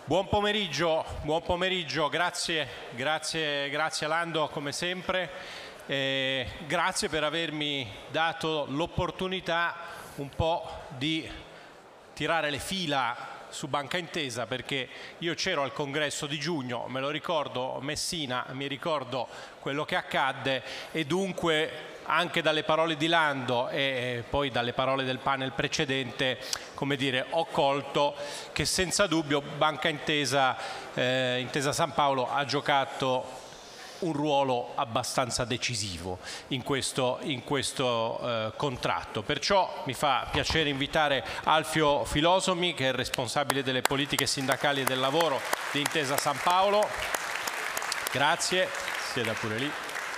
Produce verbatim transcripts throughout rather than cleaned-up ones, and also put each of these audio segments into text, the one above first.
Buon pomeriggio, buon pomeriggio, grazie, grazie, grazie Lando come sempre, eh, grazie per avermi dato l'opportunità un po' di tirare le fila su Banca Intesa, perché io c'ero al congresso di giugno, me lo ricordo, Messina, mi ricordo quello che accadde e dunque anche dalle parole di Lando e poi dalle parole del panel precedente, come dire, ho colto che senza dubbio Banca Intesa, eh, Intesa San Paolo ha giocato un ruolo abbastanza decisivo in questo, in questo eh, contratto. Perciò mi fa piacere invitare Alfio Filosomi, che è il responsabile delle politiche sindacali e del lavoro di Intesa San Paolo. Grazie, sieda pure lì.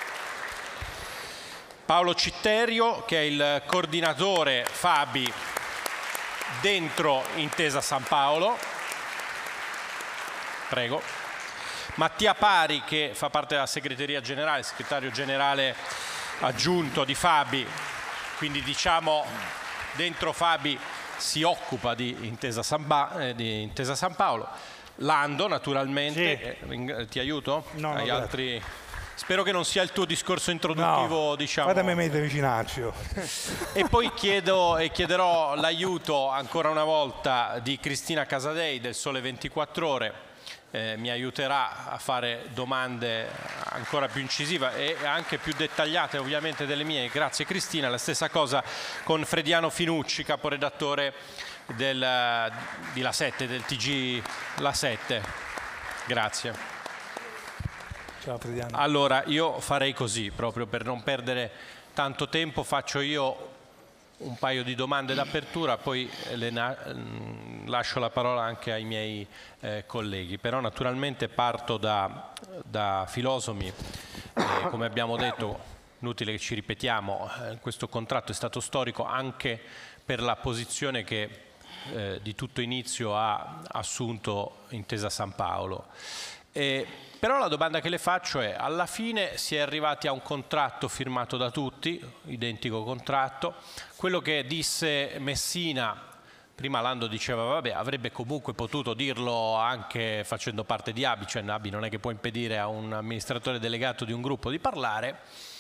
Paolo Citterio, che è il coordinatore Fabi dentro Intesa San Paolo. Prego. Mattia Pari, che fa parte della segreteria generale, segretario generale aggiunto di Fabi, quindi diciamo dentro Fabi si occupa di Intesa San, ba eh, di Intesa San Paolo. Lando, naturalmente, sì. eh, ti aiuto? No, Hai no, altri... Spero che non sia il tuo discorso introduttivo, no, diciamo. Fatemi mettere vicinaccio. E poi chiedo e chiederò l'aiuto ancora una volta di Cristina Casadei del Sole ventiquattro Ore. Eh, mi aiuterà a fare domande ancora più incisive e anche più dettagliate ovviamente delle mie. Grazie Cristina. La stessa cosa con Frediano Finucci, caporedattore del, di La sette, del T G La sette. Grazie. Ciao Frediano. Allora io farei così, proprio per non perdere tanto tempo, faccio io un paio di domande d'apertura, poi le lascio la parola anche ai miei eh, colleghi, però naturalmente parto da, da Filosomi. Eh, come abbiamo detto, inutile che ci ripetiamo, eh, questo contratto è stato storico anche per la posizione che eh, di tutto inizio ha assunto Intesa San Paolo. Eh, però la domanda che le faccio è: alla fine si è arrivati a un contratto firmato da tutti, identico contratto, quello che disse Messina, prima Lando diceva vabbè avrebbe comunque potuto dirlo anche facendo parte di A B I, cioè A B I non è che può impedire a un amministratore delegato di un gruppo di parlare,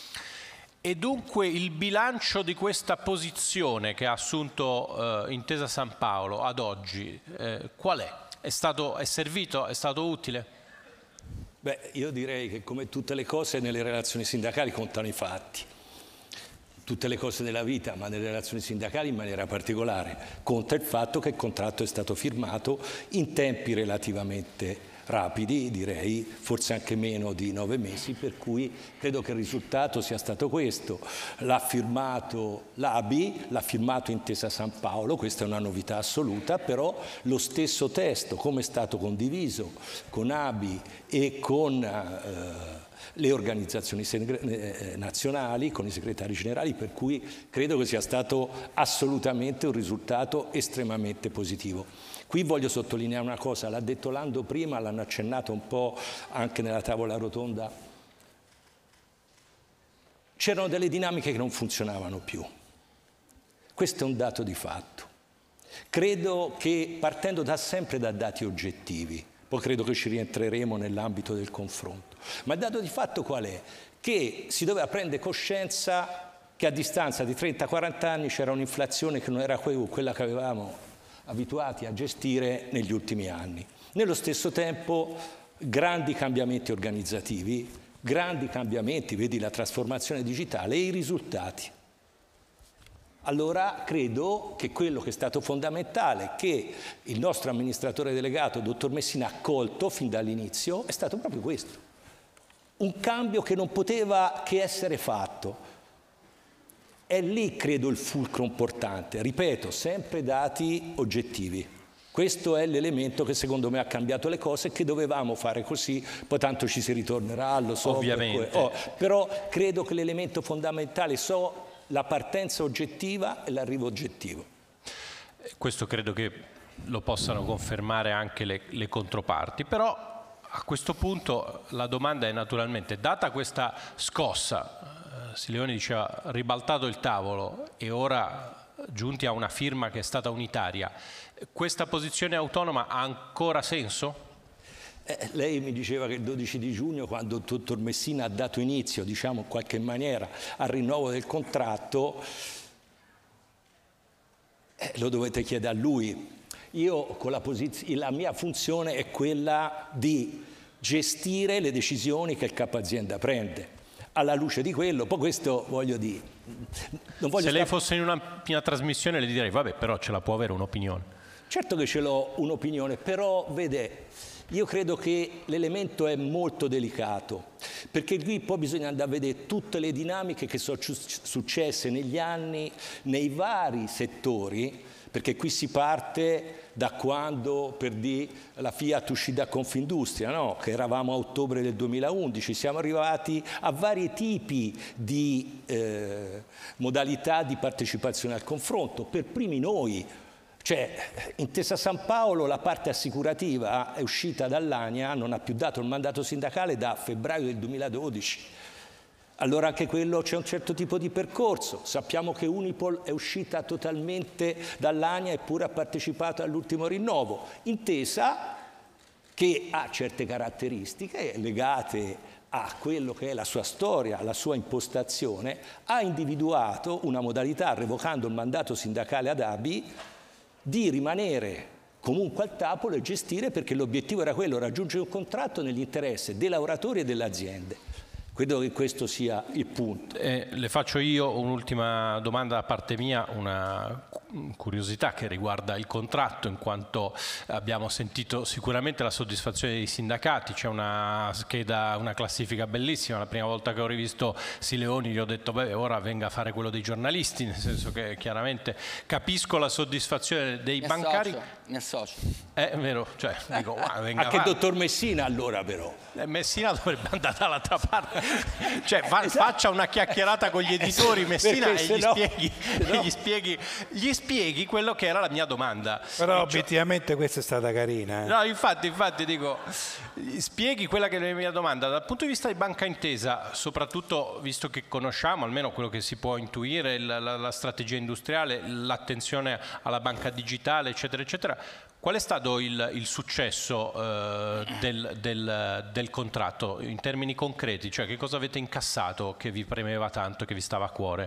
e dunque il bilancio di questa posizione che ha assunto eh, Intesa San Paolo ad oggi eh, qual è? È stato, è servito? È stato utile? Beh, io direi che come tutte le cose nelle relazioni sindacali contano i fatti. Tutte le cose della vita, ma nelle relazioni sindacali in maniera particolare. Conta il fatto che il contratto è stato firmato in tempi relativamente rapidi, direi forse anche meno di nove mesi, per cui credo che il risultato sia stato questo. L'ha firmato l'A B I, l'ha firmato Intesa San Paolo, questa è una novità assoluta, però lo stesso testo, come è stato condiviso con A B I e con eh, le organizzazioni nazionali, con i segretari generali, per cui credo che sia stato assolutamente un risultato estremamente positivo. Qui voglio sottolineare una cosa, l'ha detto Lando prima, l'hanno accennato un po' anche nella tavola rotonda. C'erano delle dinamiche che non funzionavano più. Questo è un dato di fatto. Credo che partendo da sempre da dati oggettivi, poi credo che ci rientreremo nell'ambito del confronto, ma il dato di fatto qual è? Che si doveva prendere coscienza che a distanza di trenta quaranta anni c'era un'inflazione che non era quella che avevamo abituati a gestire negli ultimi anni. Nello stesso tempo grandi cambiamenti organizzativi, grandi cambiamenti, vedi la trasformazione digitale e i risultati. Allora credo che quello che è stato fondamentale, che il nostro amministratore delegato, dottor Messina, ha colto fin dall'inizio, è stato proprio questo. Un cambio che non poteva che essere fatto. È lì, credo, il fulcro importante. Ripeto, sempre dati oggettivi. Questo è l'elemento che secondo me ha cambiato le cose e che dovevamo fare così, poi tanto ci si ritornerà, lo so. Ovviamente. Oh, però credo che l'elemento fondamentale so la partenza oggettiva e l'arrivo oggettivo. Questo credo che lo possano confermare anche le, le controparti, però a questo punto la domanda è naturalmente, data questa scossa, Sileoni diceva ribaltato il tavolo e ora giunti a una firma che è stata unitaria. Questa posizione autonoma ha ancora senso? Eh, lei mi diceva che il dodici di giugno, quando il dottor Messina ha dato inizio, diciamo in qualche maniera, al rinnovo del contratto, eh, lo dovete chiedere a lui. Io con la posizione, la mia funzione è quella di gestire le decisioni che il capo azienda prende. Alla luce di quello, poi questo voglio dire. Non voglio Se lei star... fosse in una mia trasmissione le direi, vabbè, però ce la può avere un'opinione. Certo che ce l'ho un'opinione, però vede, io credo che l'elemento è molto delicato, perché qui poi bisogna andare a vedere tutte le dinamiche che sono successe negli anni nei vari settori, perché qui si parte da quando, per dire, la Fiat uscì da Confindustria, no? Che eravamo a ottobre del duemilaundici, siamo arrivati a vari tipi di eh, modalità di partecipazione al confronto, per primi noi. Cioè, Intesa San Paolo, la parte assicurativa è uscita dall'Ania, non ha più dato il mandato sindacale da febbraio del duemiladodici. Allora anche quello c'è un certo tipo di percorso. Sappiamo che Unipol è uscita totalmente dall'Ania eppure ha partecipato all'ultimo rinnovo. Intesa che ha certe caratteristiche legate a quello che è la sua storia, la sua impostazione, ha individuato una modalità, revocando il mandato sindacale ad A B I, di rimanere comunque al tavolo e gestire, perché l'obiettivo era quello, raggiungere un contratto nell'interesse dei lavoratori e delle aziende. Credo che questo sia il punto. Eh, le faccio io un'ultima domanda da parte mia, una curiosità che riguarda il contratto, in quanto abbiamo sentito sicuramente la soddisfazione dei sindacati. C'è una scheda, una classifica bellissima. La prima volta che ho rivisto Sileoni gli ho detto beh, ora venga a fare quello dei giornalisti, nel senso che chiaramente capisco la soddisfazione dei mi bancari. Associo, mi associo. Eh, è vero, cioè, dico, wow, venga Anche il avanti. dottor Messina allora però. Eh, Messina dovrebbe andare dall'altra parte, cioè fa, faccia una chiacchierata con gli editori Messina e gli, no, spieghi, no. e gli, spieghi, gli spieghi quello che era la mia domanda. Però Cioè, obiettivamente questa è stata carina. Eh. no, infatti, infatti dico, spieghi quella che è la mia domanda dal punto di vista di Banca Intesa, soprattutto visto che conosciamo almeno quello che si può intuire, la, la, la strategia industriale, l'attenzione alla banca digitale, eccetera, eccetera. Qual è stato il, il successo eh, del, del, del contratto in termini concreti? Cioè che cosa avete incassato che vi premeva tanto, che vi stava a cuore?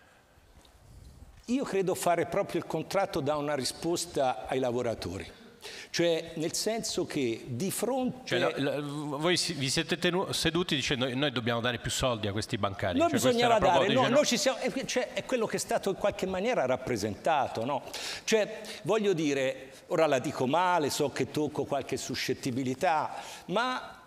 Io credo fare proprio il contratto da una risposta ai lavoratori. Cioè nel senso che di fronte... Cioè, la, la, voi si, vi siete tenu, seduti dicendo noi, noi dobbiamo dare più soldi a questi bancari. Noi cioè, bisognava dare, no, dice, no. noi ci siamo, cioè, è quello che è stato in qualche maniera rappresentato. No? Cioè voglio dire, ora la dico male, so che tocco qualche suscettibilità, ma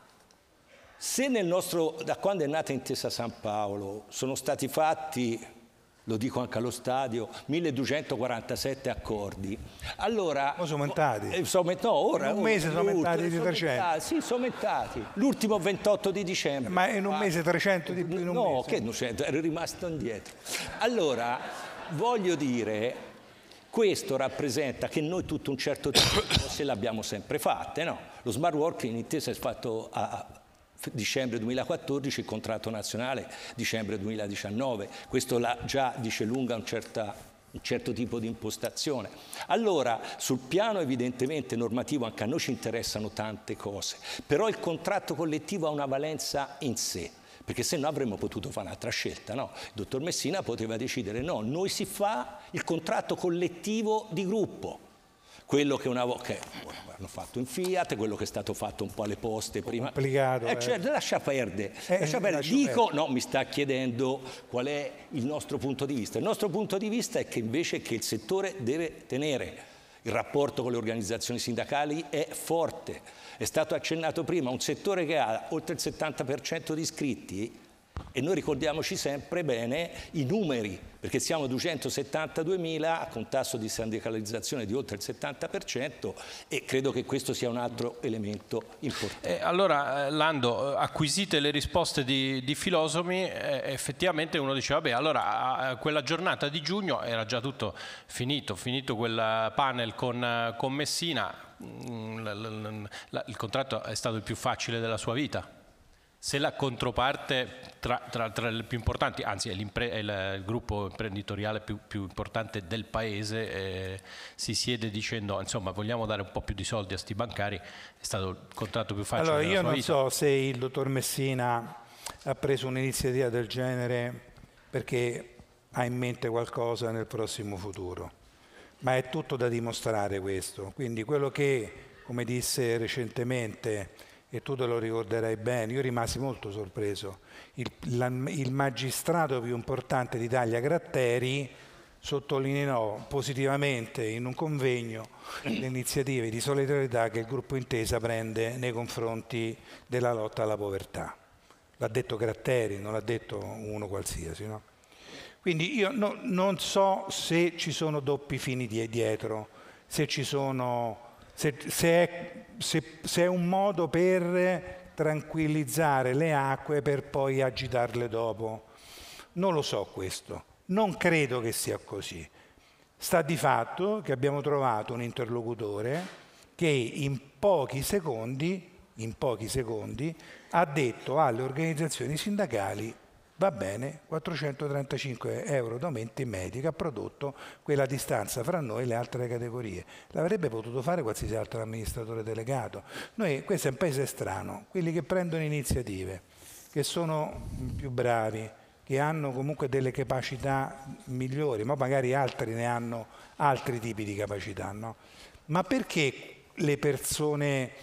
se nel nostro, da quando è nata Intesa San Paolo, sono stati fatti... lo dico anche allo stadio, milleduecentoquarantasette accordi. Allora... Ma sono aumentati? Eh, sono, no, ora... In un mese sono aumentati di trecento? Sì, sono aumentati. L'ultimo ventotto di dicembre. Ma in un mese trecento di più? In un no, mese. che duecento, ero rimasto indietro. Allora, voglio dire, questo rappresenta che noi tutto un certo tempo se l'abbiamo sempre fatte, no? Lo smart working in Intesa è fatto a... dicembre duemilaquattordici, il contratto nazionale dicembre duemiladiciannove, questo la, già dice lunga un, certa, un certo tipo di impostazione. Allora sul piano evidentemente normativo anche a noi ci interessano tante cose, però il contratto collettivo ha una valenza in sé, perché se no avremmo potuto fare un'altra scelta, no? Il dottor Messina poteva decidere no, noi si fa il contratto collettivo di gruppo, quello che una volta hanno fatto in Fiat, quello che è stato fatto un po' alle poste prima. Complicato. Eh, cioè, eh. lascia perdere. Eh, lascia perdere. lascia Dico, perdere. no, mi sta chiedendo qual è il nostro punto di vista. Il nostro punto di vista è che invece che il settore deve tenere il rapporto con le organizzazioni sindacali è forte. È stato accennato prima, un settore che ha oltre il settanta per cento di iscritti. E noi ricordiamoci sempre bene i numeri, perché siamo duecentosettantaduemila con un tasso di sindacalizzazione di oltre il settanta per cento e credo che questo sia un altro elemento importante. Eh, allora, Lando, acquisite le risposte di, di Filosomi, eh, effettivamente uno dice, vabbè, allora a quella giornata di giugno era già tutto finito, finito quel panel con, con Messina, il contratto è stato il più facile della sua vita. se la controparte tra, tra, tra le più importanti, anzi è, è il, il gruppo imprenditoriale più, più importante del paese, eh, si siede dicendo insomma vogliamo dare un po' più di soldi a sti bancari, è stato il contratto più facile allora, della io sua non vita. so se il dottor Messina ha preso un'iniziativa del genere perché ha in mente qualcosa nel prossimo futuro, ma è tutto da dimostrare questo. Quindi quello che, come disse recentemente, e tu te lo ricorderai bene, io rimasi molto sorpreso, il, la, il magistrato più importante d'Italia, Gratteri, sottolineò positivamente in un convegno le iniziative di solidarietà che il gruppo Intesa prende nei confronti della lotta alla povertà. L'ha detto Gratteri, non l'ha detto uno qualsiasi, no? Quindi io no, non so se ci sono doppi fini dietro, se ci sono... Se, se, è, se, se è un modo per tranquillizzare le acque per poi agitarle dopo, non lo so questo, non credo che sia così. Sta di fatto che abbiamo trovato un interlocutore che in pochi secondi, in pochi secondi ha detto alle organizzazioni sindacali va bene, quattrocentotrentacinque euro d'aumento in media, che ha prodotto quella distanza fra noi e le altre categorie. L'avrebbe potuto fare qualsiasi altro amministratore delegato. Noi, questo è un paese strano, quelli che prendono iniziative, che sono più bravi, che hanno comunque delle capacità migliori, ma magari altri ne hanno altri tipi di capacità, no? Ma perché le persone...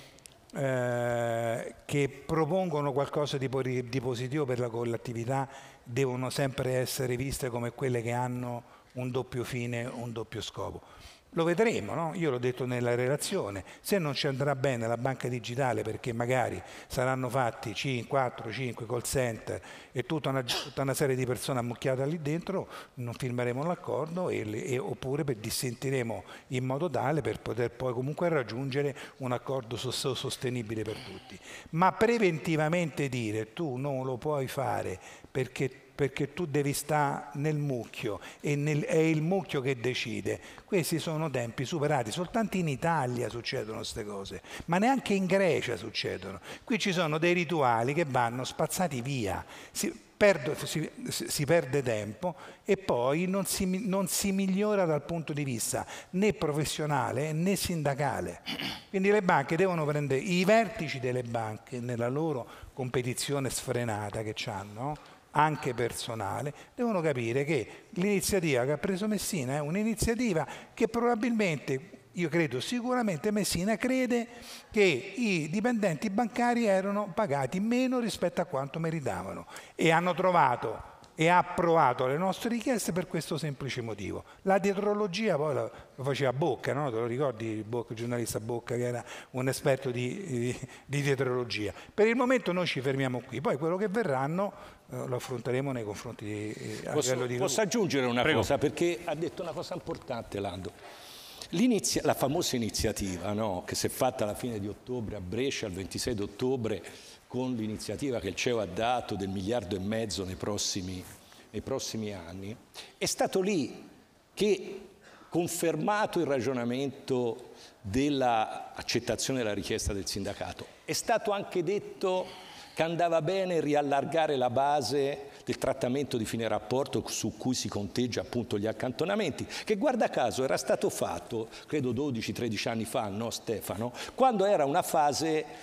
Eh, che propongono qualcosa di, di positivo per la collettività devono sempre essere viste come quelle che hanno un doppio fine, un doppio scopo? Lo vedremo, no? Io l'ho detto nella relazione, se non ci andrà bene la banca digitale perché magari saranno fatti quattro cinque call center e tutta una, tutta una serie di persone ammucchiate lì dentro, non firmeremo l'accordo e, e, oppure per dissentiremo in modo tale per poter poi comunque raggiungere un accordo sostenibile per tutti. Ma preventivamente dire tu non lo puoi fare perché perché tu devi stare nel mucchio e nel, è il mucchio che decide. Questi sono tempi superati, soltanto in Italia succedono queste cose, ma neanche in Grecia succedono. Qui ci sono dei rituali che vanno spazzati via, si, perdo, si, si perde tempo e poi non si, non si migliora dal punto di vista né professionale né sindacale. Quindi le banche devono prendere i vertici delle banche nella loro competizione sfrenata che hanno, anche personale, devono capire che l'iniziativa che ha preso Messina è un'iniziativa che probabilmente, io credo sicuramente Messina crede che i dipendenti bancari erano pagati meno rispetto a quanto meritavano e hanno trovato e ha approvato le nostre richieste per questo semplice motivo. La dietrologia poi lo, lo faceva Bocca, no? Te lo ricordi Bocca, il giornalista Bocca che era un esperto di, di, di dietrologia. Per il momento noi ci fermiamo qui, poi quello che verranno eh, lo affronteremo nei confronti di, a posso, livello di gruppo. Posso aggiungere una Prego. cosa, perché ha detto una cosa importante Lando. L'inizia, la famosa iniziativa, no? Che si è fatta alla fine di ottobre a Brescia, il ventisei di ottobre, con l'iniziativa che il C E O ha dato del miliardo e mezzo nei prossimi, nei prossimi anni, è stato lì che, confermato il ragionamento dell'accettazione della richiesta del sindacato, è stato anche detto che andava bene riallargare la base del trattamento di fine rapporto su cui si conteggia appunto gli accantonamenti, che guarda caso era stato fatto, credo dodici tredici anni fa, no Stefano, quando era una fase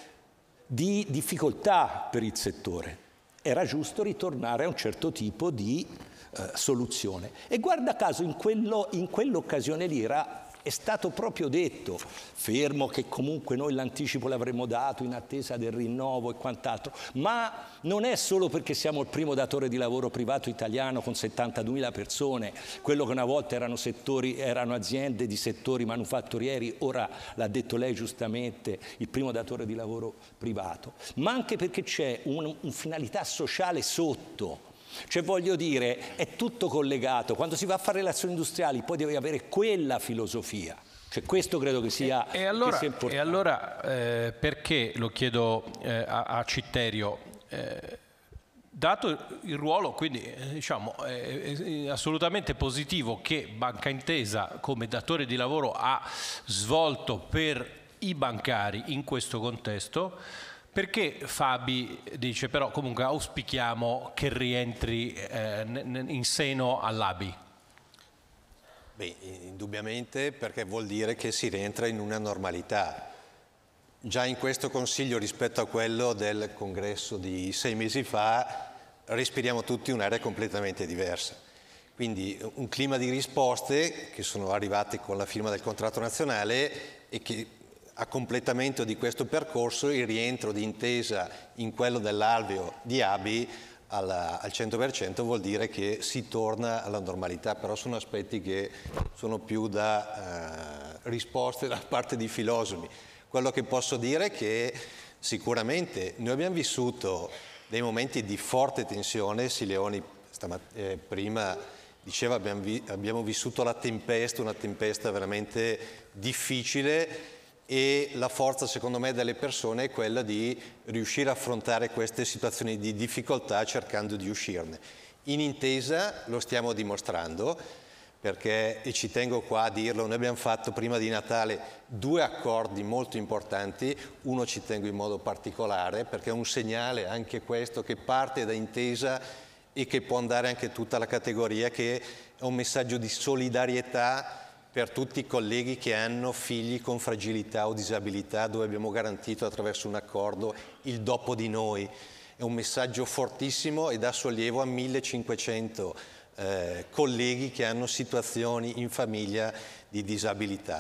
di difficoltà per il settore. Era giusto ritornare a un certo tipo di eh, soluzione. E guarda caso in, quello, in quell'occasione lì era, è stato proprio detto, fermo che comunque noi l'anticipo l'avremmo dato in attesa del rinnovo e quant'altro, ma non è solo perché siamo il primo datore di lavoro privato italiano con settantaduemila persone, quello che una volta erano, settori, erano aziende di settori manufatturieri, ora l'ha detto lei giustamente, il primo datore di lavoro privato, ma anche perché c'è una un finalità sociale sotto. Cioè voglio dire, è tutto collegato. Quando si va a fare relazioni industriali poi devi avere quella filosofia. Cioè questo credo che sia, e, e allora, che sia importante. E allora eh, perché, lo chiedo eh, a, a Citterio, eh, dato il ruolo, quindi eh, diciamo, è, è assolutamente positivo che Banca Intesa come datore di lavoro ha svolto per i bancari in questo contesto, Perché Fabi dice però comunque auspichiamo che rientri eh, in seno all'A B I? Beh, indubbiamente perché vuol dire che si rientra in una normalità. Già in questo Consiglio rispetto a quello del congresso di sei mesi fa respiriamo tutti un'area completamente diversa. Quindi un clima di risposte che sono arrivate con la firma del contratto nazionale e che a completamento di questo percorso il rientro di intesa in quello dell'alveo di A B I alla, al cento per cento vuol dire che si torna alla normalità, però sono aspetti che sono più da eh, risposte da parte di filosofi. Quello che posso dire è che sicuramente noi abbiamo vissuto dei momenti di forte tensione. Sileoni eh, prima diceva abbiamo, vi abbiamo vissuto la tempesta, una tempesta veramente difficile, e la forza secondo me delle persone è quella di riuscire a affrontare queste situazioni di difficoltà cercando di uscirne. In intesa lo stiamo dimostrando, perché, e ci tengo qua a dirlo, noi abbiamo fatto prima di Natale due accordi molto importanti, uno ci tengo in modo particolare perché è un segnale anche questo che parte da intesa e che può andare anche tutta la categoria, che è un messaggio di solidarietà per tutti i colleghi che hanno figli con fragilità o disabilità, dove abbiamo garantito attraverso un accordo il dopo di noi. È un messaggio fortissimo e dà sollievo a millecinquecento eh, colleghi che hanno situazioni in famiglia di disabilità.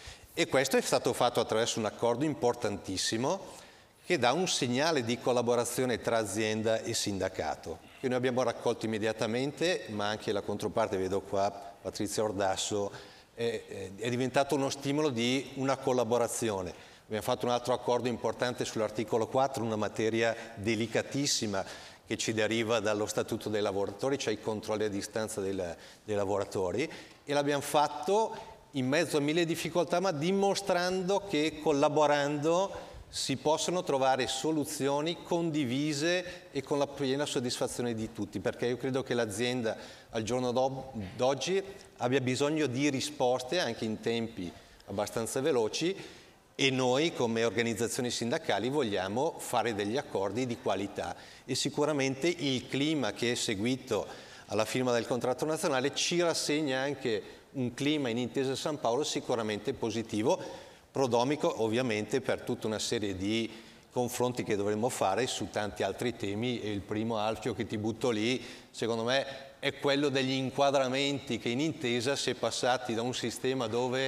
E questo è stato fatto attraverso un accordo importantissimo che dà un segnale di collaborazione tra azienda e sindacato, che noi abbiamo raccolto immediatamente, ma anche la controparte, vedo qua Patrizia Ordasso, è, è diventato uno stimolo di una collaborazione. Abbiamo fatto un altro accordo importante sull'articolo quattro, una materia delicatissima che ci deriva dallo Statuto dei lavoratori, cioè i controlli a distanza dei, dei lavoratori, e l'abbiamo fatto in mezzo a mille difficoltà, ma dimostrando che collaborando si possono trovare soluzioni condivise e con la piena soddisfazione di tutti, perché io credo che l'azienda al giorno d'oggi abbia bisogno di risposte anche in tempi abbastanza veloci, e noi come organizzazioni sindacali vogliamo fare degli accordi di qualità, e sicuramente il clima che è seguito alla firma del contratto nazionale ci rassegna anche un clima in Intesa San Paolo sicuramente positivo, prodromico ovviamente per tutta una serie di confronti che dovremmo fare su tanti altri temi, e il primo, Alfio, che ti butto lì, secondo me è quello degli inquadramenti, che in Intesa si è passati da un sistema dove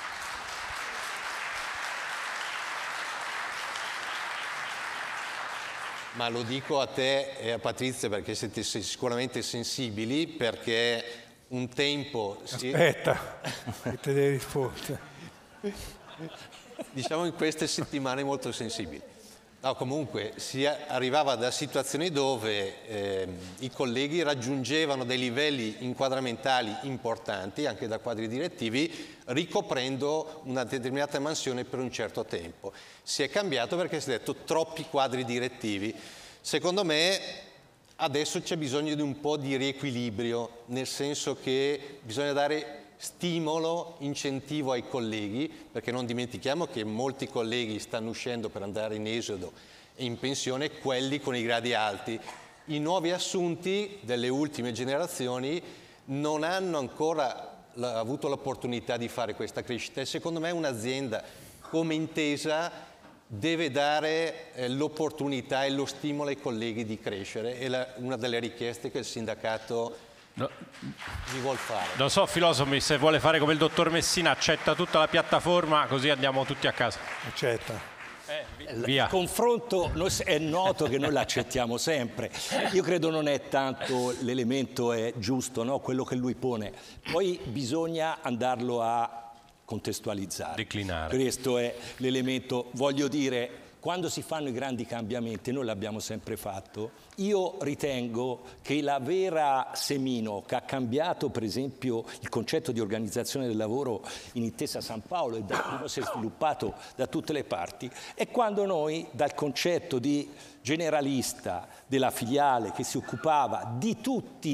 ma lo dico a te e a Patrizia perché siete sicuramente sensibili, perché un tempo si... Aspetta, che te devi rispondere. Diciamo in queste settimane molto sensibili. No, comunque si arrivava da situazioni dove eh, i colleghi raggiungevano dei livelli inquadramentali importanti, anche da quadri direttivi, ricoprendo una determinata mansione per un certo tempo. Si è cambiato perché si è detto troppi quadri direttivi. Secondo me adesso c'è bisogno di un po' di riequilibrio, nel senso che bisogna dare stimolo, incentivo ai colleghi, perché non dimentichiamo che molti colleghi stanno uscendo per andare in esodo e in pensione, quelli con i gradi alti. I nuovi assunti delle ultime generazioni non hanno ancora avuto l'opportunità di fare questa crescita, e secondo me un'azienda come Intesa deve dare eh, l'opportunità e lo stimolo ai colleghi di crescere. È la, una delle richieste che il sindacato No, mi vuol fare. Non so, filosofi, se vuole fare come il dottor Messina, accetta tutta la piattaforma, così andiamo tutti a casa. Accetta. Eh, via. Il confronto è noto che noi l'accettiamo sempre. Io credo non è tanto l'elemento è giusto, no? Quello che lui pone. Poi bisogna andarlo a contestualizzare. Declinare. Questo è l'elemento, voglio dire, quando si fanno i grandi cambiamenti, noi l'abbiamo sempre fatto, io ritengo che la vera semino che ha cambiato per esempio il concetto di organizzazione del lavoro in Intesa San Paolo e da cui si è sviluppato da tutte le parti, è quando noi dal concetto di generalista della filiale che si occupava di tutti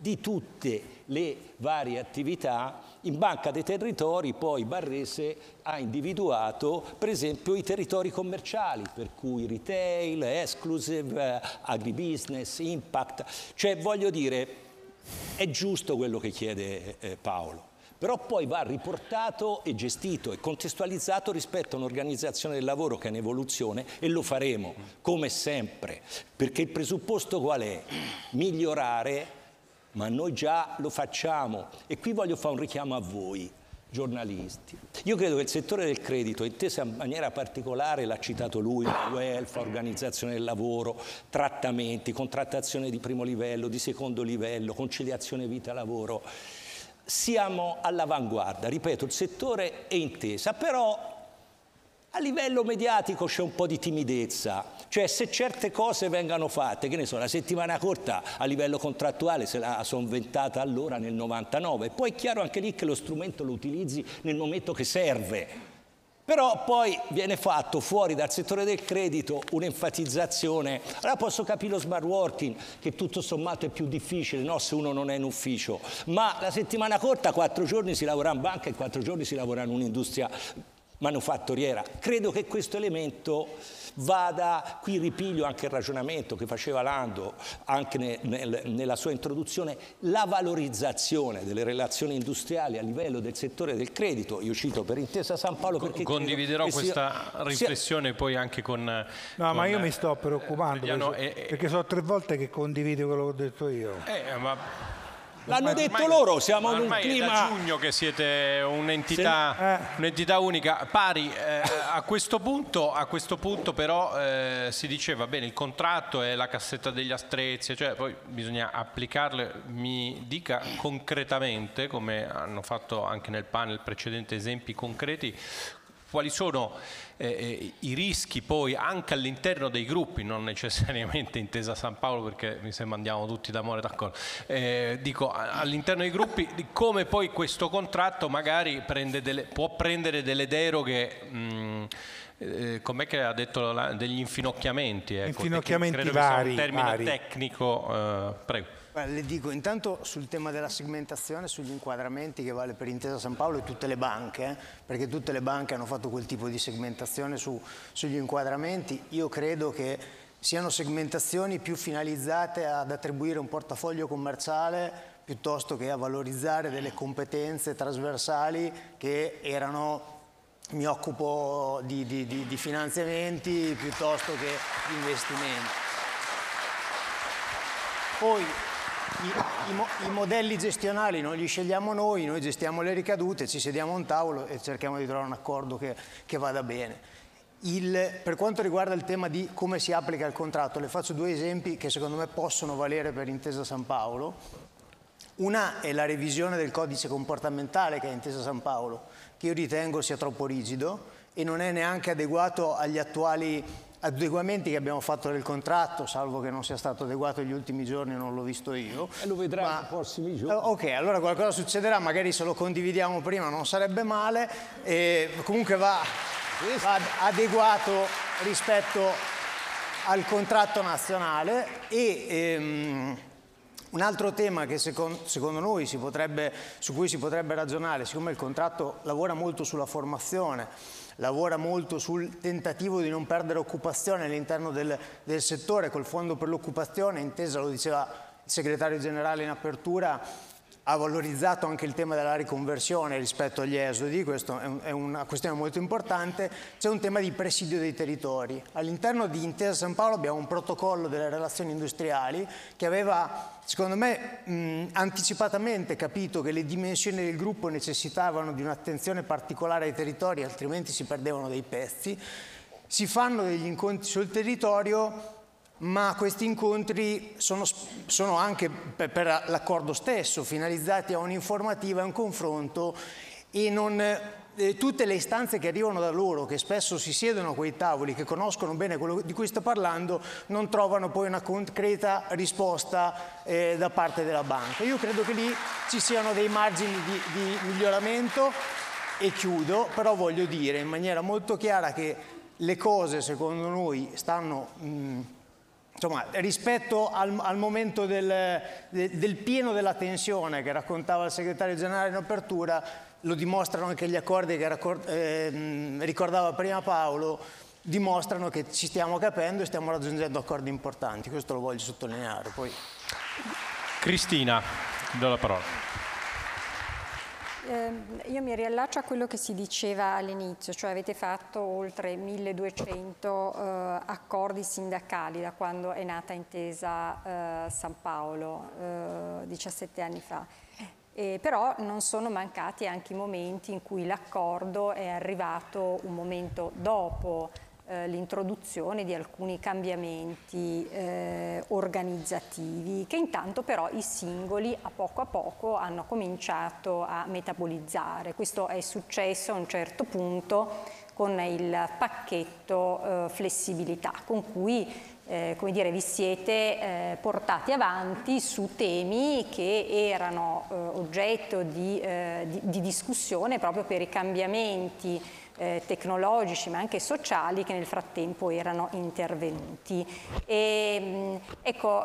di tutte le varie attività. In Banca dei Territori poi Barrese ha individuato per esempio i territori commerciali, per cui retail, exclusive, agribusiness, impact. Cioè voglio dire, è giusto quello che chiede eh, Paolo, però poi va riportato e gestito e contestualizzato rispetto a un'organizzazione del lavoro che è in evoluzione, e lo faremo come sempre, perché il presupposto qual è? Migliorare. Ma noi già lo facciamo, e qui voglio fare un richiamo a voi, giornalisti. Io credo che il settore del credito, inteso in maniera particolare, l'ha citato lui, welfare, organizzazione del lavoro, trattamenti, contrattazione di primo livello, di secondo livello, conciliazione vita-lavoro, siamo all'avanguardia. Ripeto, il settore è intesa, però a livello mediatico c'è un po' di timidezza, cioè se certe cose vengano fatte, che ne so, la settimana corta a livello contrattuale se la sono inventata allora nel novantanove, poi è chiaro anche lì che lo strumento lo utilizzi nel momento che serve, però poi viene fatto fuori dal settore del credito un'enfatizzazione. Allora posso capire lo smart working, che tutto sommato è più difficile, no, se uno non è in ufficio, ma la settimana corta quattro giorni si lavora in banca e quattro giorni si lavora in un'industria manufattoriera. Credo che questo elemento vada, qui ripiglio anche il ragionamento che faceva Lando anche nel, nel, nella sua introduzione, la valorizzazione delle relazioni industriali a livello del settore del credito. Io cito per Intesa San Paolo perché condividerò questa sia, riflessione sia... poi anche con no con, ma io mi sto preoccupando eh, perché, eh, perché sono tre volte che condividi quello che ho detto io. eh, ma... L'hanno detto loro, siamo in un clima... È da giugno che siete un'entità Se... un'entità unica. Pari, eh, a, questo punto, a questo punto però eh, si diceva, bene, il contratto è la cassetta degli attrezzi, cioè poi bisogna applicarle. Mi dica concretamente, come hanno fatto anche nel panel precedente, esempi concreti, quali sono eh, i rischi poi anche all'interno dei gruppi, non necessariamente Intesa San Paolo, perché mi sembra andiamo tutti d'amore d'accordo, eh, dico all'interno dei gruppi, di come poi questo contratto magari prende delle, può prendere delle deroghe, mh, eh, com'è che ha detto, la, degli infinocchiamenti, ecco, infinocchiamenti credo vari, che sia un termine vari. tecnico, eh, prego. Le dico intanto sul tema della segmentazione, sugli inquadramenti, che vale per Intesa San Paolo e tutte le banche, eh, perché tutte le banche hanno fatto quel tipo di segmentazione su, sugli inquadramenti. Io credo che siano segmentazioni più finalizzate ad attribuire un portafoglio commerciale piuttosto che a valorizzare delle competenze trasversali che erano... mi occupo di, di, di, di finanziamenti piuttosto che di investimenti. Poi I, i, i modelli gestionali non li scegliamo noi, noi gestiamo le ricadute, ci sediamo a un tavolo e cerchiamo di trovare un accordo che, che vada bene. Il, per quanto riguarda il tema di come si applica il contratto, le faccio due esempi che secondo me possono valere per Intesa San Paolo. Una è la revisione del codice comportamentale che è Intesa San Paolo, che io ritengo sia troppo rigido e non è neanche adeguato agli attuali adeguamenti che abbiamo fatto del contratto, salvo che non sia stato adeguato negli ultimi giorni, non l'ho visto io. E lo vedrai ma... nei prossimi giorni. Ok, allora qualcosa succederà, magari se lo condividiamo prima non sarebbe male, e comunque va, va adeguato rispetto al contratto nazionale. E ehm, un altro tema che secondo, secondo noi si potrebbe, su cui si potrebbe ragionare, siccome il contratto lavora molto sulla formazione, lavora molto sul tentativo di non perdere occupazione all'interno del, del settore, col fondo per l'occupazione, Intesa, lo diceva il segretario generale in apertura, ha valorizzato anche il tema della riconversione rispetto agli esodi, questa è, un, è una questione molto importante. C'è un tema di presidio dei territori. All'interno di Intesa San Paolo abbiamo un protocollo delle relazioni industriali che aveva, secondo me, mh, anticipatamente capito che le dimensioni del gruppo necessitavano di un'attenzione particolare ai territori, altrimenti si perdevano dei pezzi. Si fanno degli incontri sul territorio, ma questi incontri sono, sono anche per, per l'accordo stesso, finalizzati a un'informativa, a un confronto, e non, eh, tutte le istanze che arrivano da loro, che spesso si siedono a quei tavoli, che conoscono bene quello di cui sto parlando, non trovano poi una concreta risposta eh, da parte della banca. Io credo che lì ci siano dei margini di, di miglioramento, e chiudo, però voglio dire in maniera molto chiara che le cose secondo noi stanno... Mh, insomma, rispetto al, al momento del, del, del pieno della tensione che raccontava il segretario generale in apertura, lo dimostrano anche gli accordi che raccor- eh, ricordava prima Paolo, dimostrano che ci stiamo capendo e stiamo raggiungendo accordi importanti. Questo lo voglio sottolineare. Poi... Cristina, do la parola. Eh, io mi riallaccio a quello che si diceva all'inizio, cioè avete fatto oltre milleduecento eh, accordi sindacali da quando è nata Intesa eh, San Paolo, eh, diciassette anni fa. Eh, però non sono mancati anche i momenti in cui l'accordo è arrivato un momento dopo eh, l'introduzione di alcuni cambiamenti eh, organizzativi che intanto però i singoli a poco a poco hanno cominciato a metabolizzare. Questo è successo a un certo punto con il pacchetto eh, flessibilità con cui Eh, come dire, vi siete eh, portati avanti su temi che erano eh, oggetto di, eh, di, di discussione proprio per i cambiamenti eh, tecnologici ma anche sociali che nel frattempo erano intervenuti. E, mh, ecco,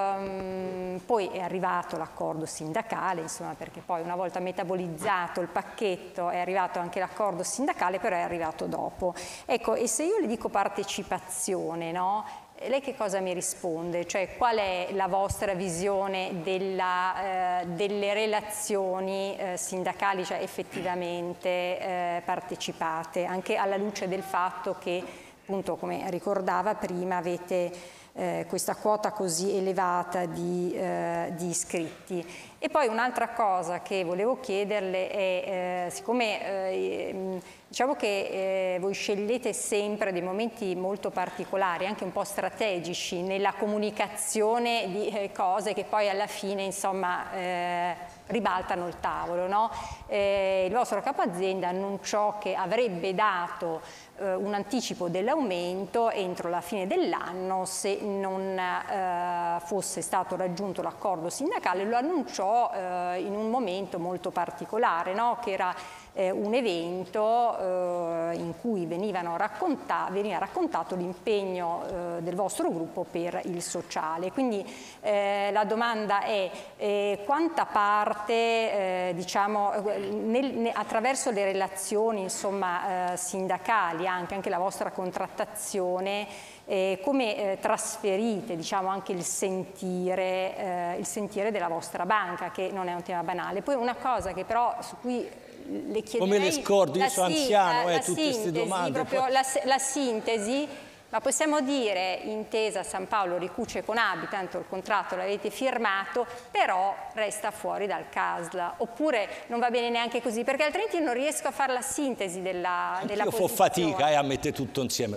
ehm, poi è arrivato l'accordo sindacale, insomma, perché poi una volta metabolizzato il pacchetto è arrivato anche l'accordo sindacale, però è arrivato dopo. Ecco, e se io le dico partecipazione, no? Lei che cosa mi risponde? Cioè, qual è la vostra visione della, eh, delle relazioni eh, sindacali, cioè effettivamente eh, partecipate, anche alla luce del fatto che, appunto, come ricordava prima, avete eh, questa quota così elevata di, eh, di iscritti. E poi un'altra cosa che volevo chiederle è, eh, siccome eh, diciamo che eh, voi scegliete sempre dei momenti molto particolari, anche un po' strategici, nella comunicazione di eh, cose che poi alla fine, insomma, eh, ribaltano il tavolo, no? Eh, il vostro capo azienda annunciò che avrebbe dato eh, un anticipo dell'aumento entro la fine dell'anno se non eh, fosse stato raggiunto l'accordo sindacale. Lo annunciò eh, in un momento molto particolare, no? Che era eh, un evento eh, in cui venivano racconta- veniva raccontato l'impegno eh, del vostro gruppo per il sociale. Quindi eh, la domanda è eh, quanta parte eh, diciamo, nel, ne, attraverso le relazioni, insomma, eh, sindacali, anche, anche la vostra contrattazione, eh, come eh, trasferite, diciamo, anche il sentire, eh, il sentire della vostra banca, che non è un tema banale. Poi una cosa che però su cui le chiederei... Come le scordi? Io sono anziano, la, eh, la tutte queste domande. Proprio poi... la, la sintesi, ma possiamo dire Intesa San Paolo ricuce con Abi, tanto il contratto l'avete firmato, però resta fuori dal C A S L, oppure non va bene neanche così, perché altrimenti non riesco a fare la sintesi della, della Io posizione. fa fatica eh, a mettere tutto insieme.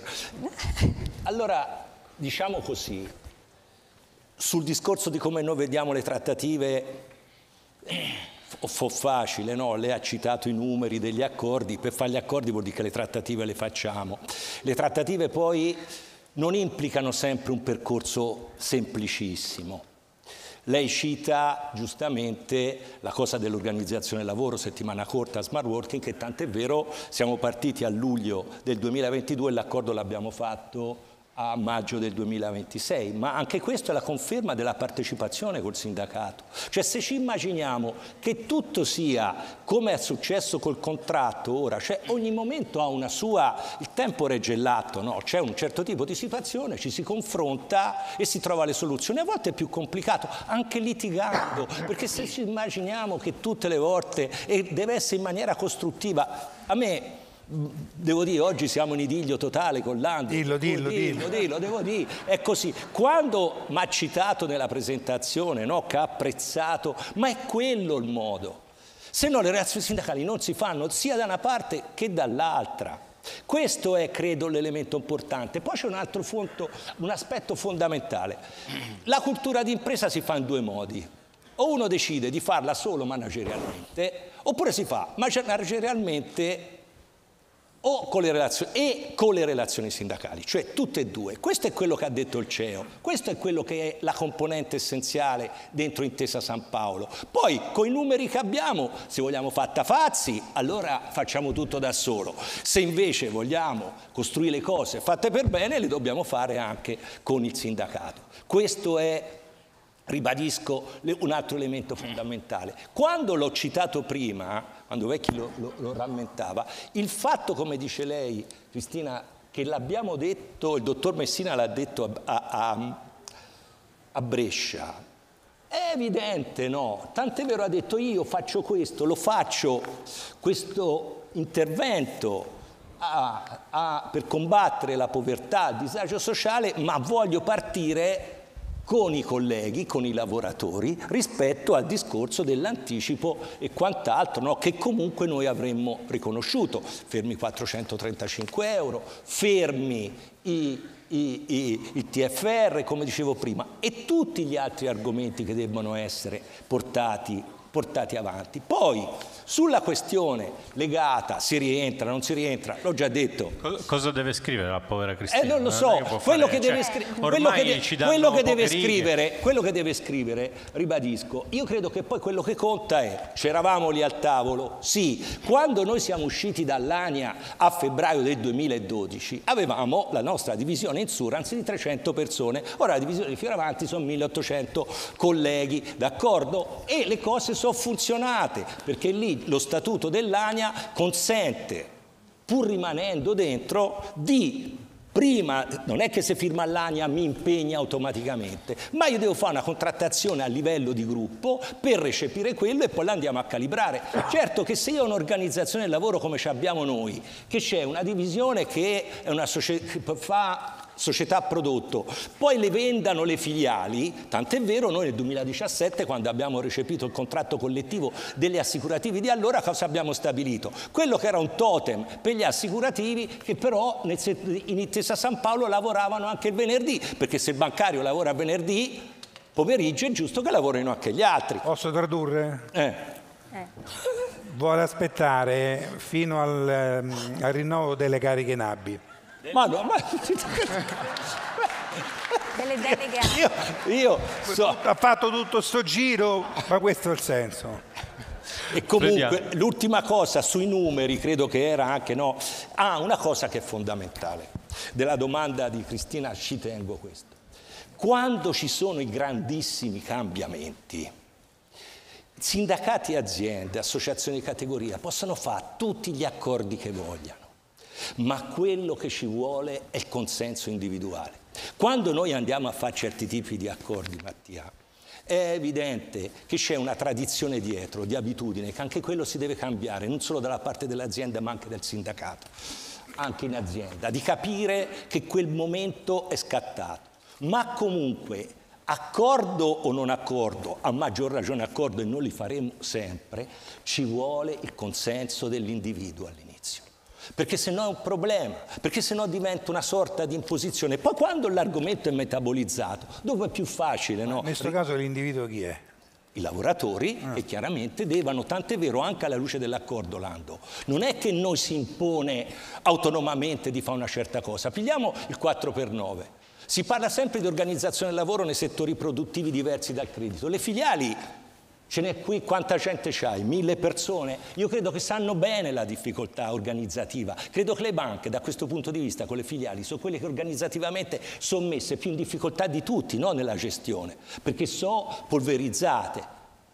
Allora, diciamo così, sul discorso di come noi vediamo le trattative, fu facile, no? Lei ha citato i numeri degli accordi. Per fare gli accordi vuol dire che le trattative le facciamo. Le trattative poi non implicano sempre un percorso semplicissimo. Lei cita giustamente la cosa dell'organizzazione del lavoro, settimana corta, smart working, che tant'è vero siamo partiti a luglio del duemilaventidue e l'accordo l'abbiamo fatto a maggio del duemilaventisei, ma anche questo è la conferma della partecipazione col sindacato. Cioè, se ci immaginiamo che tutto sia come è successo col contratto ora, cioè ogni momento ha una sua, il tempo regge l'atto, no? C'è un certo tipo di situazione, ci si confronta e si trova le soluzioni. A volte è più complicato, anche litigando, perché se ci immaginiamo che tutte le volte, e deve essere in maniera costruttiva, a me... Devo dire, oggi siamo in idillio totale con l'Andi. Dillo, dillo, dillo. dillo, dillo, devo dire, è così. Quando mi ha citato nella presentazione, no, che ha apprezzato, ma è quello il modo. Se no le relazioni sindacali non si fanno sia da una parte che dall'altra. Questo è, credo, l'elemento importante. Poi c'è un altro punto, un aspetto fondamentale. La cultura d'impresa si fa in due modi. O uno decide di farla solo managerialmente, oppure si fa managerialmente o con le relazioni, e con le relazioni sindacali, cioè tutte e due. Questo è quello che ha detto il C E O, questo è quello che è la componente essenziale dentro Intesa San Paolo. Poi, con i numeri che abbiamo, se vogliamo fattafazzi, allora facciamo tutto da solo. Se invece vogliamo costruire le cose fatte per bene, le dobbiamo fare anche con il sindacato. Questo è, ribadisco, un altro elemento fondamentale. Quando l'ho citato prima, quando Vecchi lo, lo, lo rammentava, il fatto, come dice lei, Cristina, che l'abbiamo detto, il dottor Messina l'ha detto a, a, a Brescia, è evidente, no? Tant'è vero, ha detto io faccio questo, lo faccio, questo intervento a, a, per combattere la povertà, il disagio sociale, ma voglio partire con i colleghi, con i lavoratori, rispetto al discorso dell'anticipo e quant'altro, no? Che comunque noi avremmo riconosciuto. Fermi quattrocentotrentacinque euro, fermi i, i, i, il T F R, come dicevo prima, e tutti gli altri argomenti che debbano essere portati, portati avanti. Poi, sulla questione legata, si rientra, non si rientra, l'ho già detto. Cosa deve scrivere la povera Cristina? Eh, non lo so, non quello, fare, che deve, cioè, scri quello, che, de quello, che deve scrivere, quello che deve scrivere, ribadisco, io credo che poi quello che conta è, c'eravamo lì al tavolo, sì, quando noi siamo usciti dall'Ania a febbraio del duemiladodici, avevamo la nostra divisione insurance di trecento persone, ora la divisione di Fioravanti sono milleottocento colleghi, d'accordo? E le cose sono funzionate, perché lì lo statuto dell'Ania consente, pur rimanendo dentro, di prima, non è che se firma l'Ania mi impegna automaticamente, ma io devo fare una contrattazione a livello di gruppo per recepire quello e poi la andiamo a calibrare. Certo che se io ho un'organizzazione del lavoro come ci abbiamo noi, che c'è una divisione che è una società che fa società prodotto, poi le vendano le filiali, tant'è vero noi nel duemiladiciassette, quando abbiamo recepito il contratto collettivo degli assicurativi di allora, cosa abbiamo stabilito? Quello che era un totem per gli assicurativi, che però nel, in Intesa San Paolo lavoravano anche il venerdì, perché se il bancario lavora venerdì pomeriggio è giusto che lavorino anche gli altri. Posso tradurre? Eh. Eh. Vuole aspettare fino al, al rinnovo delle cariche N A B I. Ma no, ma... Delle deleghe. Io, io so... Ha fatto tutto sto giro, ma questo è il senso. E comunque l'ultima cosa sui numeri, credo che era anche no. Ah, una cosa che è fondamentale. Della domanda di Cristina ci tengo questo. Quando ci sono i grandissimi cambiamenti, sindacati e aziende, associazioni di categoria possono fare tutti gli accordi che vogliano. Ma quello che ci vuole è il consenso individuale. Quando noi andiamo a fare certi tipi di accordi, Mattia, è evidente che c'è una tradizione dietro, di abitudine, che anche quello si deve cambiare, non solo dalla parte dell'azienda ma anche del sindacato, anche in azienda, di capire che quel momento è scattato. Ma comunque, accordo o non accordo, a maggior ragione accordo, e noi li faremo sempre, ci vuole il consenso dell'individuo all'inizio. Perché se no è un problema, perché se no diventa una sorta di imposizione. Poi quando l'argomento è metabolizzato, dopo è più facile, no? In questo caso l'individuo chi è? I lavoratori, ah. che chiaramente devono, tant'è vero anche alla luce dell'accordo Lando, non è che noi si impone autonomamente di fare una certa cosa. Pigliamo il quattro per nove. Si parla sempre di organizzazione del lavoro nei settori produttivi diversi dal credito. Le filiali, ce n'è qui, quanta gente c'hai? Mille persone? Io credo che sanno bene la difficoltà organizzativa. Credo che le banche, da questo punto di vista, con le filiali, sono quelle che organizzativamente sono messe più in difficoltà di tutti, no? Nella gestione, perché sono polverizzate.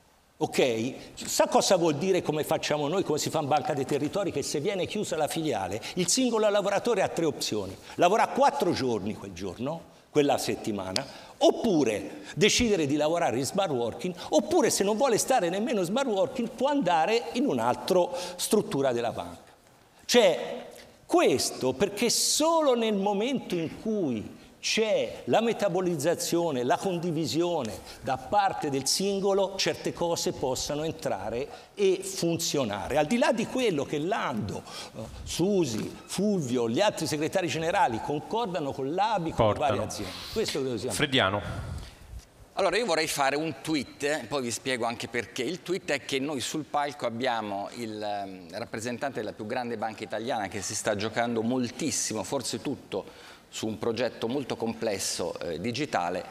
Ok? Sa cosa vuol dire come facciamo noi, come si fa in Banca dei Territori, che se viene chiusa la filiale, il singolo lavoratore ha tre opzioni. Lavora quattro giorni quel giorno, quella settimana, oppure decidere di lavorare in smart working, oppure se non vuole stare nemmeno in smart working può andare in un'altra struttura della banca. Cioè, questo perché solo nel momento in cui c'è la metabolizzazione, la condivisione da parte del singolo, certe cose possano entrare e funzionare. Al di là di quello che Lando, Susi, Fulvio, gli altri segretari generali concordano con l'A B I, con le varie aziende. Questo credo sia. Frediano. Allora io vorrei fare un tweet, poi vi spiego anche perché. Il tweet è che noi sul palco abbiamo il um, rappresentante della più grande banca italiana che si sta giocando moltissimo, forse tutto, su un progetto molto complesso eh, digitale,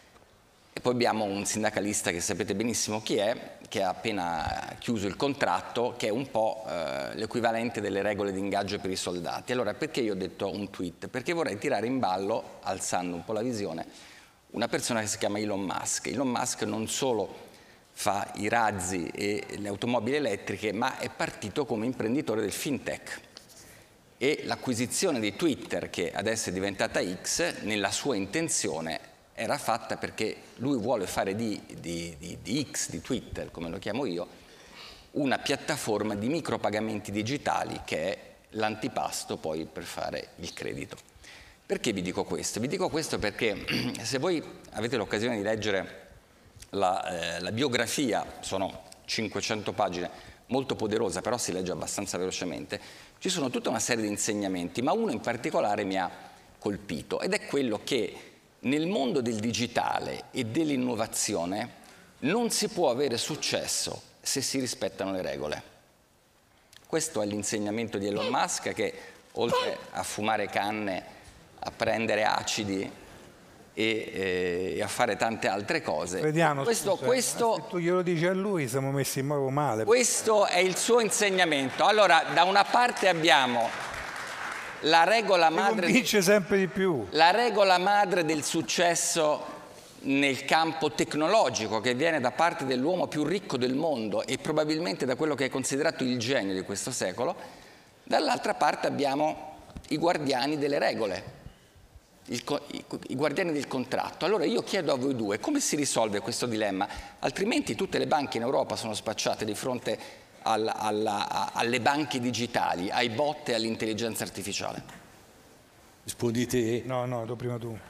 e poi abbiamo un sindacalista che sapete benissimo chi è, che ha appena chiuso il contratto, che è un po' eh, l'equivalente delle regole di ingaggio per i soldati. Allora perché io ho detto un tweet? Perché vorrei tirare in ballo, alzando un po' la visione, una persona che si chiama Elon Musk. Elon Musk non solo fa i razzi e le automobili elettriche, ma è partito come imprenditore del fintech. E l'acquisizione di Twitter, che adesso è diventata X, nella sua intenzione era fatta perché lui vuole fare di, di, di, di X, di Twitter, come lo chiamo io, una piattaforma di micropagamenti digitali che è l'antipasto poi per fare il credito. Perché vi dico questo? Vi dico questo perché se voi avete l'occasione di leggere la, eh, la biografia, sono cinquecento pagine, molto poderosa, però si legge abbastanza velocemente, ci sono tutta una serie di insegnamenti, ma uno in particolare mi ha colpito, ed è quello che nel mondo del digitale e dell'innovazione non si può avere successo se si rispettano le regole. Questo è l'insegnamento di Elon Musk, che oltre a fumare canne, a prendere acidi e, eh, e a fare tante altre cose. Frediano, questo, scusa, questo, se tu glielo dici a lui siamo messi in modo male. Questo è il suo insegnamento. Allora, da una parte abbiamo la regola madre, convince sempre di più. La regola madre del successo nel campo tecnologico, che viene da parte dell'uomo più ricco del mondo e probabilmente da quello che è considerato il genio di questo secolo. Dall'altra parte abbiamo i guardiani delle regole. Il, i, i guardiani del contratto. Allora io chiedo a voi due come si risolve questo dilemma, altrimenti tutte le banche in Europa sono spacciate di fronte al, alla, alle banche digitali, ai bot e all'intelligenza artificiale. Rispondi te? No, no, tu prima tu.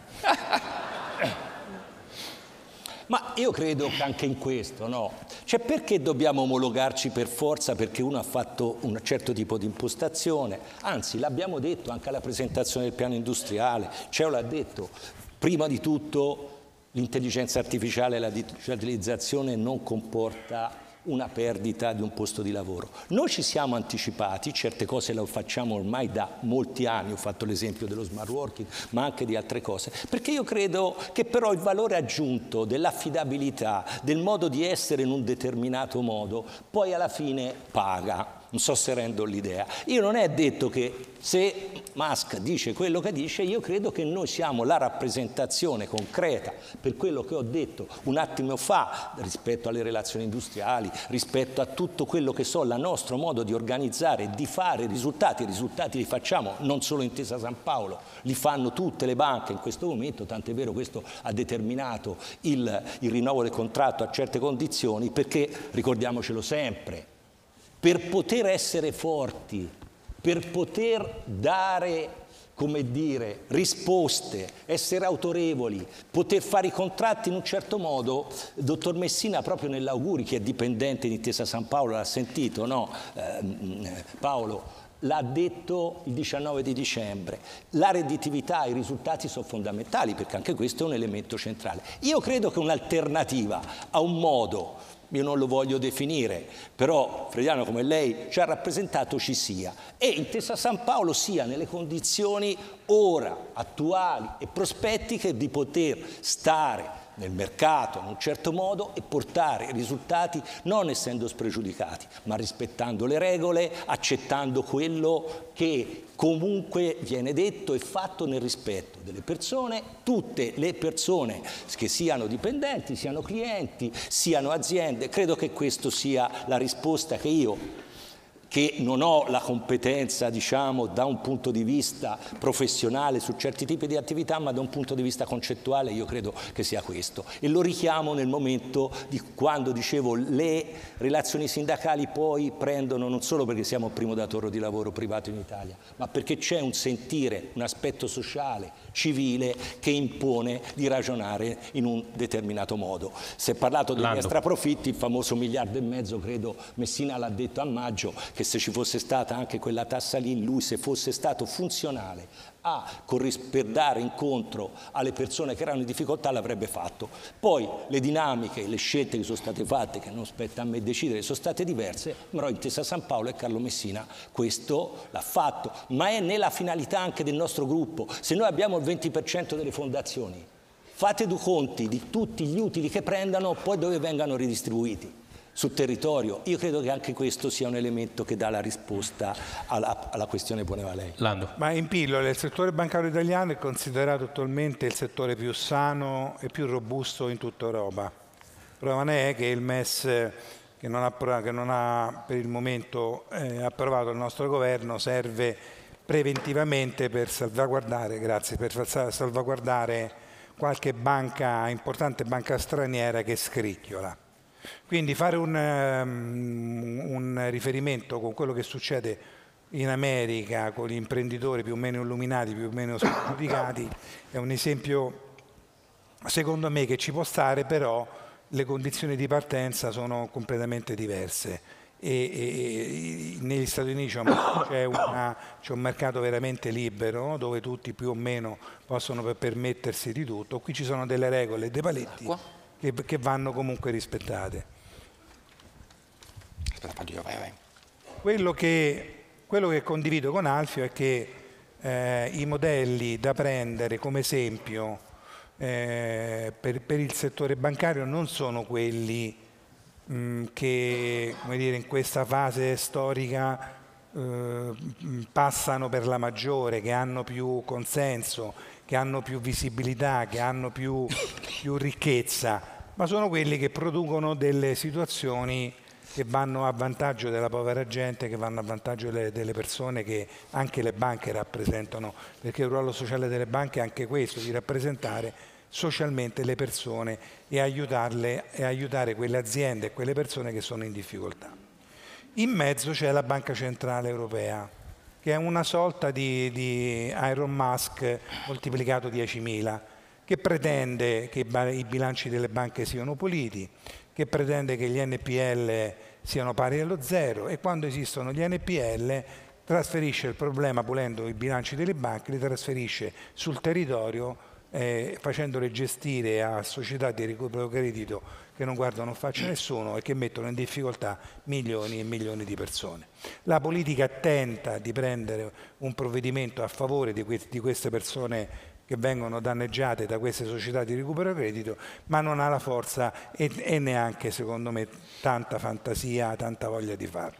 Ma io credo che anche in questo, no? Cioè, perché dobbiamo omologarci per forza perché uno ha fatto un certo tipo di impostazione? Anzi, l'abbiamo detto anche alla presentazione del piano industriale, Ceo l'ha detto, prima di tutto l'intelligenza artificiale e la digitalizzazione non comporta una perdita di un posto di lavoro. Noi ci siamo anticipati, certe cose le facciamo ormai da molti anni, ho fatto l'esempio dello smart working, ma anche di altre cose, perché io credo che però il valore aggiunto dell'affidabilità, del modo di essere in un determinato modo, poi alla fine paga. Non so se rendo l'idea. Io non è detto che se Musk dice quello che dice, io credo che noi siamo la rappresentazione concreta per quello che ho detto un attimo fa rispetto alle relazioni industriali, rispetto a tutto quello che so, il nostro modo di organizzare, di fare risultati. I risultati li facciamo non solo Intesa San Paolo, li fanno tutte le banche in questo momento, tant'è vero questo ha determinato il, il rinnovo del contratto a certe condizioni, perché ricordiamocelo sempre, per poter essere forti, per poter dare, come dire, risposte, essere autorevoli, poter fare i contratti in un certo modo, il dottor Messina proprio nell'auguri, che è dipendente di Intesa San Paolo, l'ha sentito, no? Eh, Paolo, l'ha detto il diciannove di dicembre, la redditività, i risultati sono fondamentali, perché anche questo è un elemento centrale. Io credo che un'alternativa a un modo, io non lo voglio definire, però Frediano come lei ci ha rappresentato ci sia, e Intesa San Paolo sia nelle condizioni ora, attuali e prospettiche di poter stare nel mercato in un certo modo e portare risultati non essendo spregiudicati, ma rispettando le regole, accettando quello che comunque viene detto e fatto nel rispetto delle persone, tutte le persone che siano dipendenti, siano clienti, siano aziende. Credo che questa sia la risposta che io, che non ho la competenza, diciamo, da un punto di vista professionale su certi tipi di attività, ma da un punto di vista concettuale io credo che sia questo. E lo richiamo nel momento di quando dicevo le relazioni sindacali poi prendono non solo perché siamo il primo datore di lavoro privato in Italia, ma perché c'è un sentire, un aspetto sociale, civile, che impone di ragionare in un determinato modo. Si è parlato degli extraprofitti, il famoso miliardo e mezzo, credo Messina l'ha detto a maggio, che che se ci fosse stata anche quella tassa lì, lui se fosse stato funzionale a, per dare incontro alle persone che erano in difficoltà l'avrebbe fatto. Poi le dinamiche, le scelte che sono state fatte, che non spetta a me decidere, sono state diverse, però Intesa San Paolo e Carlo Messina questo l'ha fatto, ma è nella finalità anche del nostro gruppo. Se noi abbiamo il venti per cento delle fondazioni, fate due conti di tutti gli utili che prendano, poi dove vengano ridistribuiti. Sul territorio. Io credo che anche questo sia un elemento che dà la risposta alla, alla questione che poneva lei. Lando. Ma in pillole, il settore bancario italiano è considerato attualmente il settore più sano e più robusto in tutta Europa. Prova ne è che il M E S, che non ha, che non ha per il momento eh, approvato il nostro governo, serve preventivamente per salvaguardare, grazie, per salvaguardare qualche banca, importante banca straniera che scricchiola. Quindi fare un, um, un riferimento con quello che succede in America con gli imprenditori più o meno illuminati, più o meno giudicati, è un esempio secondo me che ci può stare, però le condizioni di partenza sono completamente diverse. E, e, negli Stati Uniti c'è, una, c'è un mercato veramente libero dove tutti più o meno possono permettersi di tutto. Qui ci sono delle regole, dei paletti che, che vanno comunque rispettate. Quello che, quello che condivido con Alfio è che eh, i modelli da prendere come esempio eh, per, per il settore bancario non sono quelli mh, che, come dire, in questa fase storica eh, passano per la maggiore, che hanno più consenso, che hanno più visibilità, che hanno più, più ricchezza, ma sono quelli che producono delle situazioni che vanno a vantaggio della povera gente, che vanno a vantaggio delle, delle persone che anche le banche rappresentano, perché il ruolo sociale delle banche è anche questo, di rappresentare socialmente le persone e aiutarle e aiutare quelle aziende e quelle persone che sono in difficoltà. In mezzo c'è la Banca Centrale Europea, che è una sorta di, di Elon Musk moltiplicato diecimila, che pretende che i bilanci delle banche siano puliti, che pretende che gli N P L siano pari allo zero, e quando esistono gli N P L trasferisce il problema, pulendo i bilanci delle banche, li trasferisce sul territorio eh, facendole gestire a società di recupero credito che non guardano in faccia a nessuno e che mettono in difficoltà milioni e milioni di persone. La politica tenta di prendere un provvedimento a favore di, que di queste persone che vengono danneggiate da queste società di recupero credito, ma non ha la forza e, e neanche, secondo me, tanta fantasia, tanta voglia di farlo.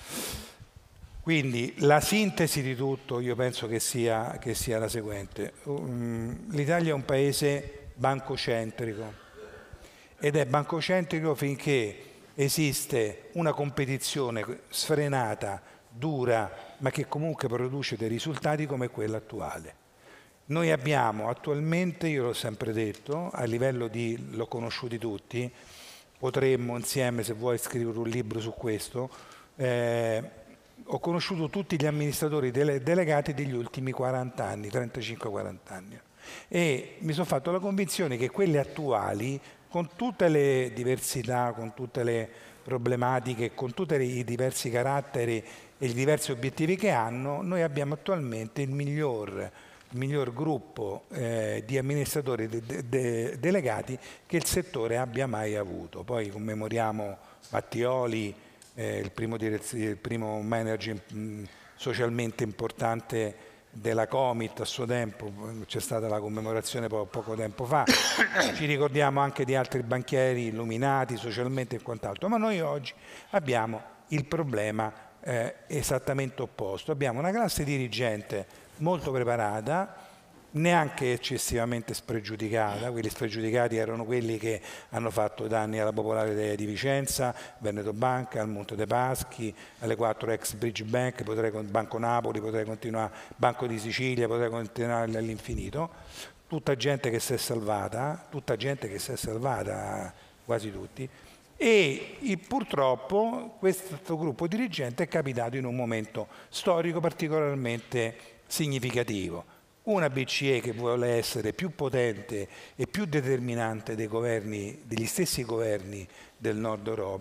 Quindi la sintesi di tutto io penso che sia, che sia la seguente. Um, L'Italia è un paese bancocentrico ed è bancocentrico finché esiste una competizione sfrenata, dura, ma che comunque produce dei risultati come quella attuale. Noi abbiamo attualmente, io l'ho sempre detto, a livello di, l'ho conosciuti tutti, potremmo insieme, se vuoi, scrivere un libro su questo, eh, ho conosciuto tutti gli amministratori dele, delegati degli ultimi quaranta anni, trentacinque quaranta anni, e mi sono fatto la convinzione che quelli attuali, con tutte le diversità, con tutte le problematiche, con tutti i diversi caratteri e i diversi obiettivi che hanno, noi abbiamo attualmente il miglior il miglior gruppo eh, di amministratori de de de delegati che il settore abbia mai avuto. Poi commemoriamo Mattioli, eh, il, primo il primo manager mh, socialmente importante della Comit a suo tempo, c'è stata la commemorazione po poco tempo fa, ci ricordiamo anche di altri banchieri illuminati socialmente e quant'altro, ma noi oggi abbiamo il problema eh, esattamente opposto, abbiamo una classe dirigente molto preparata, neanche eccessivamente spregiudicata. Quelli spregiudicati erano quelli che hanno fatto danni alla Popolare di Vicenza, Veneto Banca, al Monte dei Paschi, alle quattro ex Bridge Bank, potrei, Banco Napoli, potrei continuare, Banco di Sicilia, potrei continuare all'infinito. Tutta gente che si è salvata, tutta gente che si è salvata, quasi tutti. E il, purtroppo questo gruppo dirigente è capitato in un momento storico particolarmente significativo. Una B C E che vuole essere più potente e più determinante dei governi, degli stessi governi del Nord Europa,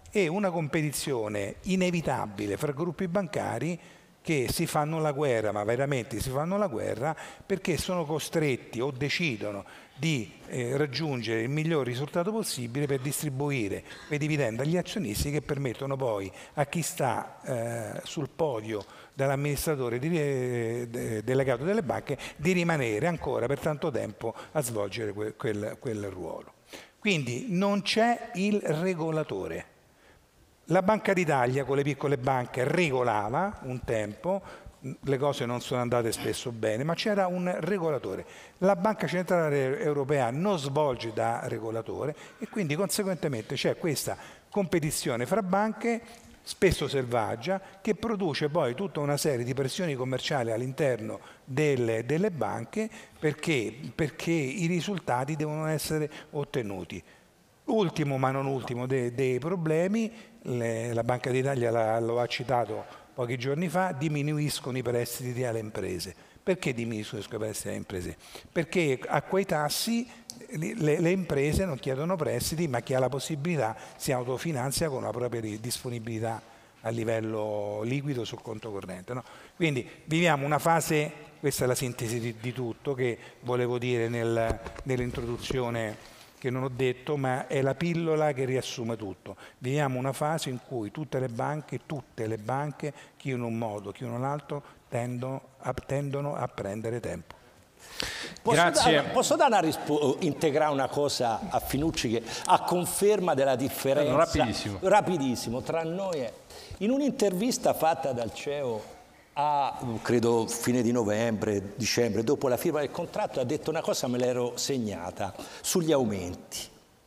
e una competizione inevitabile fra gruppi bancari che si fanno la guerra, ma veramente si fanno la guerra perché sono costretti o decidono di eh, raggiungere il miglior risultato possibile per distribuire quei dividendi agli azionisti che permettono poi a chi sta eh, sul podio dell'amministratore di, eh, delegato delle banche di rimanere ancora per tanto tempo a svolgere quel, quel, quel ruolo. Quindi non c'è il regolatore. La Banca d'Italia con le piccole banche regolava un tempo, le cose non sono andate spesso bene, ma c'era un regolatore. La Banca Centrale Europea non svolge da regolatore e quindi conseguentemente c'è questa competizione fra banche, spesso selvaggia, che produce poi tutta una serie di pressioni commerciali all'interno delle, delle banche perché, perché i risultati devono essere ottenuti. Ultimo ma non ultimo dei, dei problemi, le, la Banca d'Italia lo ha citato pochi giorni fa, diminuiscono i prestiti alle imprese. Perché diminuiscono i prestiti alle imprese? Perché a quei tassi le, le imprese non chiedono prestiti, ma chi ha la possibilità si autofinanzia con la propria disponibilità a livello liquido sul conto corrente. No? Quindi viviamo una fase, questa è la sintesi di, di tutto che volevo dire nel, nell'introduzione che non ho detto, ma è la pillola che riassume tutto. Viviamo una fase in cui tutte le banche, tutte le banche, chi in un modo, chi in un altro, tendono a, tendono a prendere tempo. Posso Grazie. Dare, posso dare una rispo- integrare una cosa a Finucci che a conferma della differenza rapidissimo. rapidissimo tra noi e... In un'intervista fatta dal C E O a, credo, fine di novembre, dicembre, dopo la firma del contratto, ha detto una cosa, me l'ero segnata, sugli aumenti.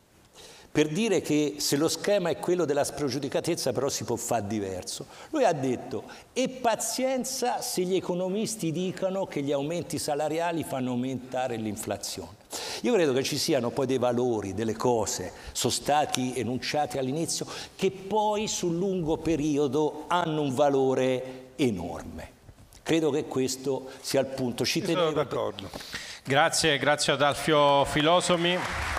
Per dire che se lo schema è quello della spregiudicatezza, però si può fare diverso. Lui ha detto, e pazienza se gli economisti dicono che gli aumenti salariali fanno aumentare l'inflazione. Io credo che ci siano poi dei valori, delle cose, sono stati enunciati all'inizio, che poi sul lungo periodo hanno un valore enorme. Credo che questo sia il punto. Ci tenevo... Sono d'accordo. Grazie, grazie ad Alfio Filosomi,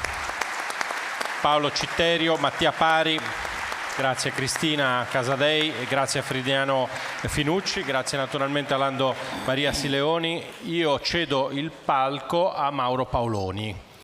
Paolo Citterio, Mattia Pari, grazie a Cristina Casadei e grazie a Fridiano Finucci, grazie naturalmente a Lando Maria Sileoni. Io cedo il palco a Mauro Paoloni.